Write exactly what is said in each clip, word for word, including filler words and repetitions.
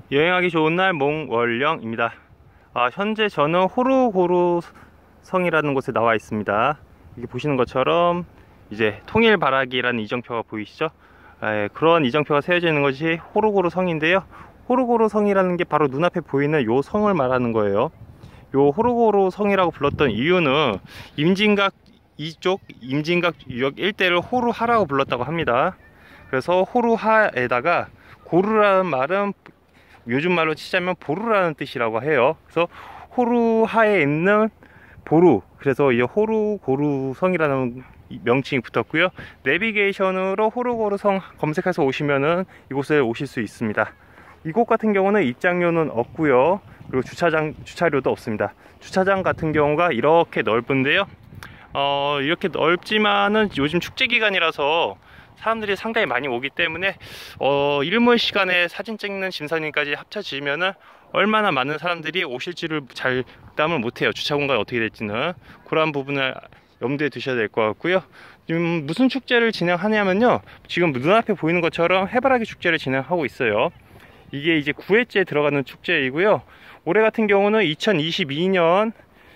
여행하기 좋은 날 몽월령입니다. 아, 현재 저는 호루고루 성이라는 곳에 나와 있습니다. 이게 보시는 것처럼 이제 통일바라기라는 이정표가 보이시죠? 에, 그런 이정표가 세워져 있는 것이 호루고루 성인데요. 호루고루 성이라는 게 바로 눈앞에 보이는 요 성을 말하는 거예요. 요 호루고루 성이라고 불렀던 이유는 임진각 이쪽 임진각 유역 일대를 호루하라고 불렀다고 합니다. 그래서 호루하에다가 고루라는 말은 요즘 말로 치자면 보루라는 뜻이라고 해요. 그래서 호루하에 있는 보루, 그래서 이 호루고루 성이라는 명칭이 붙었고요. 내비게이션으로 호루고루 성 검색해서 오시면은 이곳에 오실 수 있습니다. 이곳 같은 경우는 입장료는 없고요. 그리고 주차장 주차료도 없습니다. 주차장 같은 경우가 이렇게 넓은데요. 어, 이렇게 넓지만은 요즘 축제 기간이라서 사람들이 상당히 많이 오기 때문에 어, 일몰 시간에 사진 찍는 심사님까지 합쳐지면은 얼마나 많은 사람들이 오실지를 잘 감을 못해요. 주차 공간이 어떻게 될지는. 그런 부분을 염두에 두셔야 될 것 같고요. 지금 무슨 축제를 진행하냐면요, 지금 눈앞에 보이는 것처럼 해바라기 축제를 진행하고 있어요. 이게 이제 구 회째 들어가는 축제이고요. 올해 같은 경우는 이천이십이 년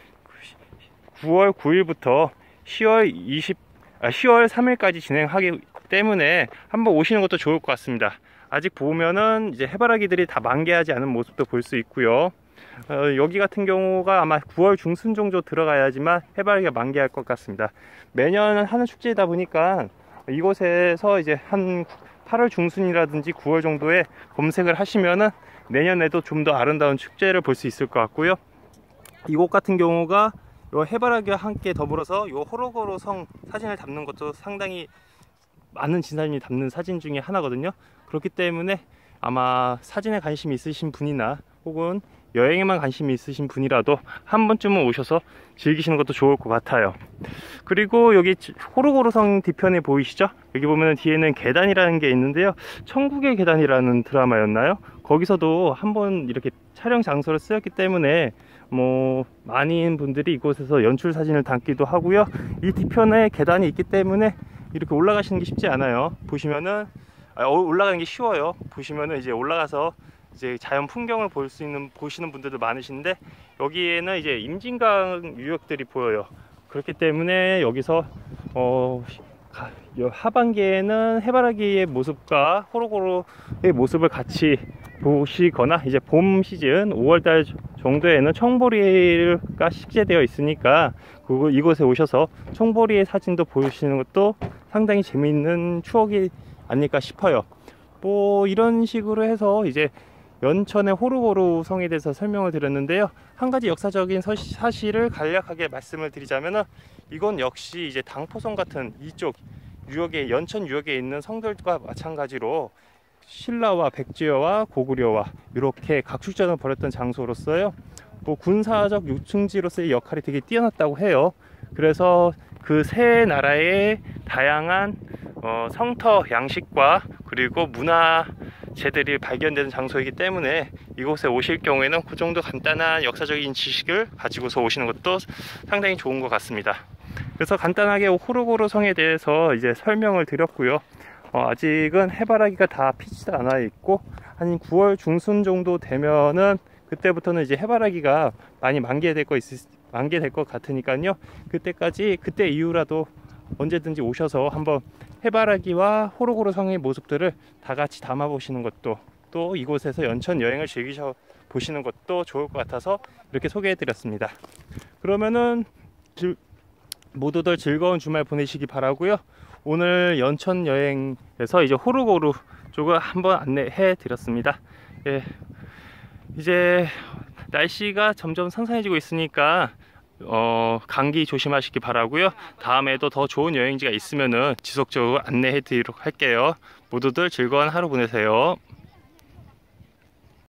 구월 구일부터 시월 이십, 아, 시월 삼일까지 진행하기 때문에 한번 오시는 것도 좋을 것 같습니다. 아직 보면은 이제 해바라기들이 다 만개하지 않은 모습도 볼 수 있고요. 어, 여기 같은 경우가 아마 구월 중순 정도 들어가야지만 해바라기가 만개할 것 같습니다. 매년 하는 축제이다 보니까 이곳에서 이제 한 팔월 중순이라든지 구월 정도에 검색을 하시면은 내년에도 좀 더 아름다운 축제를 볼 수 있을 것 같고요. 이곳 같은 경우가 요 해바라기와 함께 더불어서 요 호루고루 성 사진을 담는 것도 상당히 많은 진사님이 담는 사진 중에 하나거든요. 그렇기 때문에 아마 사진에 관심이 있으신 분이나 혹은 여행에만 관심이 있으신 분이라도 한 번쯤은 오셔서 즐기시는 것도 좋을 것 같아요. 그리고 여기 호루고루 성 뒤편에 보이시죠? 여기 보면 뒤에는 계단이라는 게 있는데요. 천국의 계단이라는 드라마였나요? 거기서도 한번 이렇게 촬영 장소를 쓰였기 때문에 뭐 많은 분들이 이곳에서 연출 사진을 담기도 하고요. 이 뒤편에 계단이 있기 때문에 이렇게 올라가시는 게 쉽지 않아요. 보시면은 아, 올라가는 게 쉬워요. 보시면은 이제 올라가서 이제 자연 풍경을 볼 수 있는 보시는 분들도 많으신데, 여기에는 이제 임진강 유역들이 보여요. 그렇기 때문에 여기서 어, 하반기에는 해바라기의 모습과 호루고루의 모습을 같이 보시거나, 이제 봄 시즌 오월달 정도에는 청보리가 식재되어 있으니까 그 이곳에 오셔서 청보리의 사진도 보시는 것도 상당히 재미있는 추억이 아닐까 싶어요. 뭐 이런 식으로 해서 이제 연천의 호루고루 성에 대해서 설명을 드렸는데요. 한 가지 역사적인 사실을 간략하게 말씀을 드리자면은, 이건 역시 이제 당포성 같은 이쪽 유역에, 연천 유역에 있는 성들과 마찬가지로 신라와 백제와 고구려와 이렇게 각축전을 벌였던 장소로서요, 뭐 군사적 요충지로서의 역할이 되게 뛰어났다고 해요. 그래서 그 세 나라의 다양한 어, 성터 양식과 그리고 문화재들이 발견되는 장소이기 때문에 이곳에 오실 경우에는 그 정도 간단한 역사적인 지식을 가지고서 오시는 것도 상당히 좋은 것 같습니다. 그래서 간단하게 호루고루 성에 대해서 이제 설명을 드렸고요. 어, 아직은 해바라기가 다 피지도 않아 있고, 한 구월 중순 정도 되면은 그때부터는 이제 해바라기가 많이 만개될 거 있, 만개될 것 같으니까요. 그때까지, 그때 이후라도 언제든지 오셔서 한번 해바라기와 호루고루 성의 모습들을 다 같이 담아 보시는 것도, 또 이곳에서 연천 여행을 즐기셔 보시는 것도 좋을 것 같아서 이렇게 소개해 드렸습니다. 그러면은 질, 모두들 즐거운 주말 보내시기 바라고요. 오늘 연천 여행에서 이제 호루고루 쪽을 한번 안내해 드렸습니다. 예, 이제 날씨가 점점 선선해지고 있으니까 어, 감기 조심하시기 바라고요. 다음에도 더 좋은 여행지가 있으면은 지속적으로 안내해 드리도록 할게요. 모두들 즐거운 하루 보내세요.